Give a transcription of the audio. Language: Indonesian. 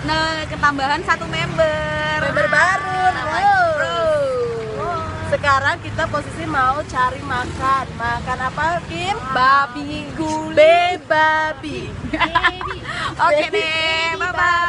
Nah, ketambahan satu member. Member baru. Namanya Bro. Sekarang kita posisi mau cari makan. Makan apa, Kim? Babi guling. Babi. Oke deh, bye-bye.